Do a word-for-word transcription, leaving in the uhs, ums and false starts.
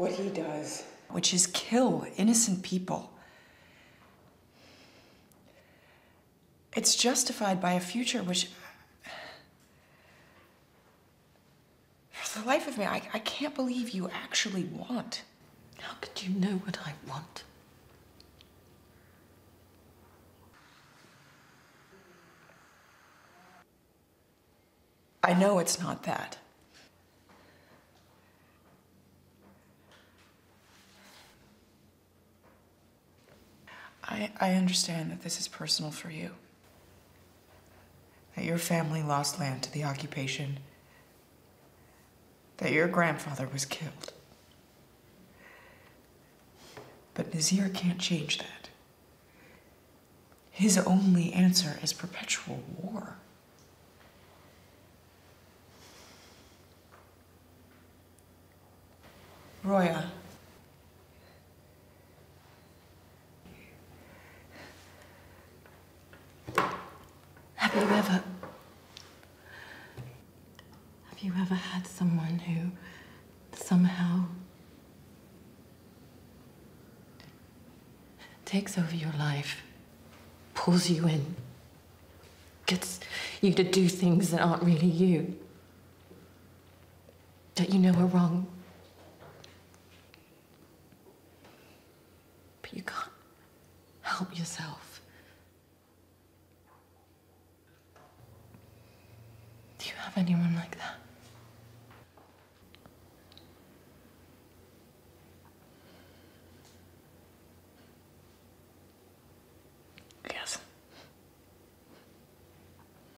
what he does, which is kill innocent people. It's justified by a future which, for the life of me, I, I can't believe you actually want. How could you know what I want? I know it's not that. I, I understand that this is personal for you. That your family lost land to the occupation. That your grandfather was killed. But Nazir can't change that. His only answer is perpetual war. Roya. Have you ever... Have you ever had someone who somehow takes over your life, pulls you in, gets you to do things that aren't really you, that you know are wrong? But you can't help yourself. Do you have anyone like that?